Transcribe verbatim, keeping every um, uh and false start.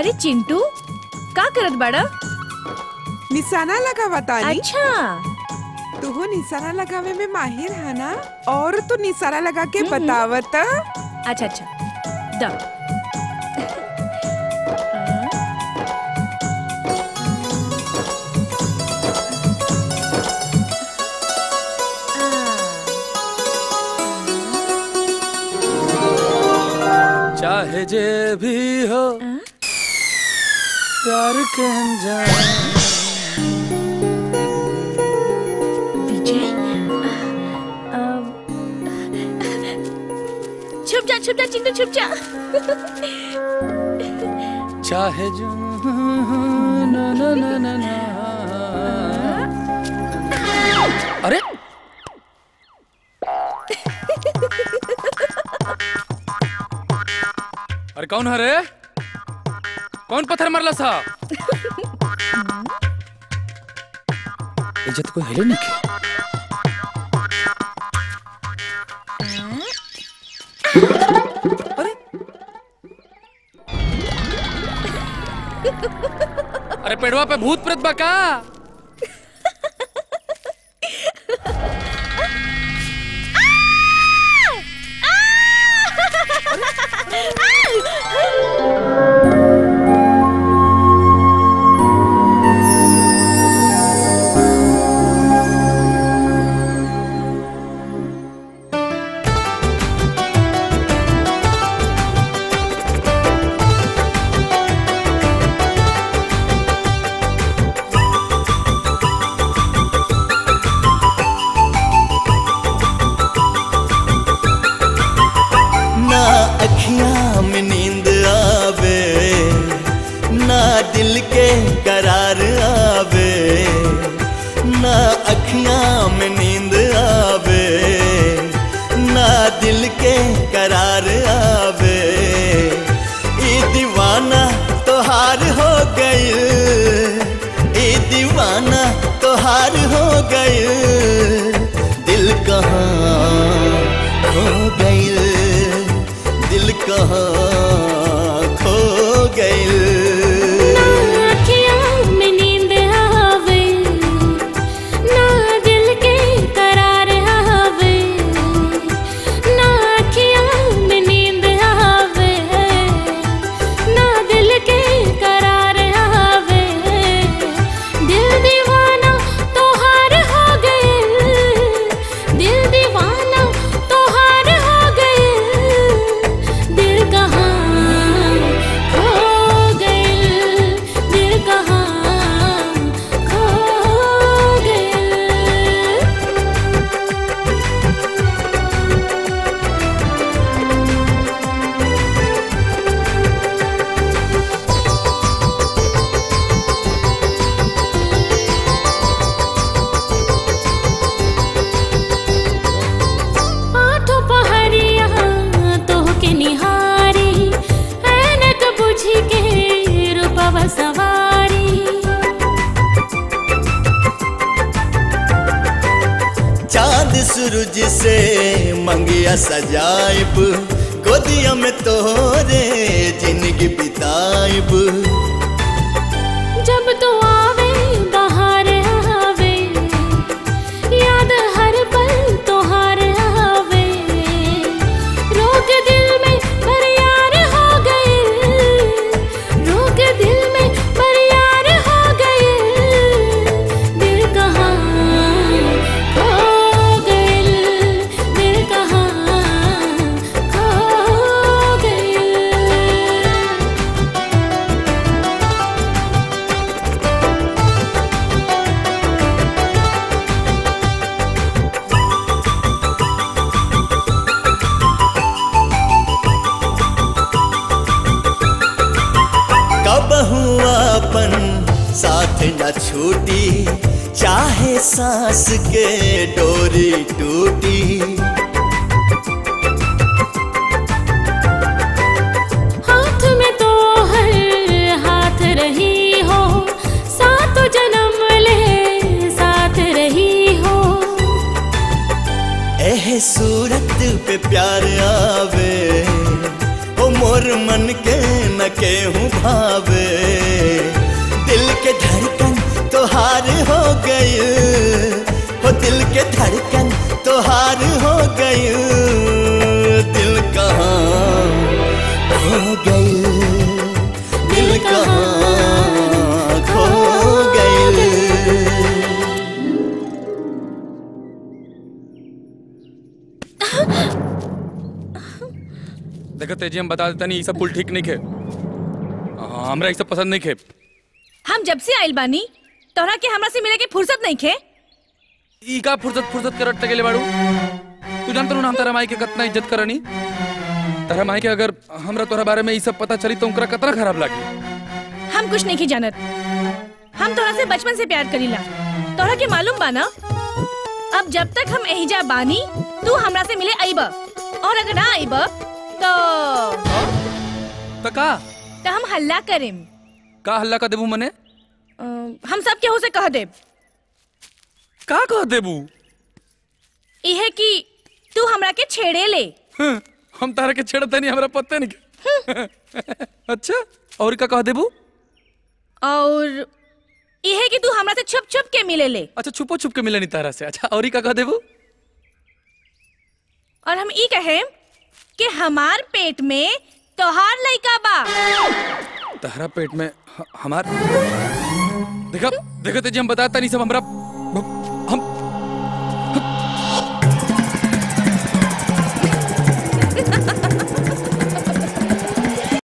अरे चिंटू का करत बाड़ा? निशाना लगावा तानी। अच्छा तू हो निशाना लगावे में माहिर है ना? और तू निशाना लगा के बतावत। अच्छा अच्छा दा चाहे जे भी हो प्यार के अंजाम। विजय छुप जा छुप जा चिंटू छुप जा। चाहे जो ना ना ना ना ना। अरे अरे कौन है रे? कौन पत्थर मरला सा? इज्जत कोई हिले नहीं की। अरे अरे पेड़वा पे भूत प्रेत बा का? दिल के करार आवे ना अखियां में नींद आवे, ना दिल के करार आवे। ई दीवाना तोहार हो गई, ई दीवाना तोहार हो गई। दिल कहाँ खो गई, दिल कहाँ खो गई। सूरज से मंगिया सजाइब, गोदिया में तोरे जिंदगी बिताइब। जब तो आवे बाहर आवे, याद हर पल तोहार आवे। रोक दिल में पर यार हो गए, रोक दिल में पर यार हो गए। दिल कहाँ अपन साथ न छूटी, चाहे सांस के डोरी टूटी। हाथ में तो हर हाथ रही हो, सात जन्म ले साथ रही हो। एह सूरत पे प्यार आवे, ओ मोर मन के न केहू भावे, दिल के धड़कन तोहार हो गई, हो दिल के धड़कन तोहार हो गई, दिल कहाँ खो गई, दिल कहाँ खो गई। देखो तेजी हम बता देता नहीं, ये सब कुल ठीक नहीं खे, हाँ, हमरा ये सब पसंद नहीं खे। हम जब से आइल बानी तोहरा के हमरा से मिले के फुर्सत नहीं खे। ई का फुर्सत फुर्सत करत गेले बाड़ू। तू जानत ना हम तारा माई के कितना इज्जत करनी। तारा माई के अगर हमरा तोहरा बारे में ये सब पता चली तो उनकरा कितना खराब लागी। हम कुछ नहीं की जानत, हम तोहरा से बचपन से प्यार करीला। तोहरा के मालूम बा ना, अब जब तक हम एहिजा बानी तू हमरा से मिले आइब, और अगर ना आइब तो तो का तो हम हल्ला करेम। का हल्ला का देबू मने? अ, हम सब केहू से कह देब। का कह देबू? इहे कि तू हमरा के छेड़े ले। हाँ, हम तारा के छेड़ते नहीं, हमरा पता नहीं। अच्छा, और का कह देबू? और इहे कि तू हमरा से छुप छुप के मिले ले। अच्छा, छुपो छुप के मिले नहीं तारा से। अच्छा, और का कह देबू? और हम ई कहे कि हमार पेट में तोहार लइका बा। तारा पेट में ह- हमार देखा देखा तेजी हम बताता नहीं सब हमरा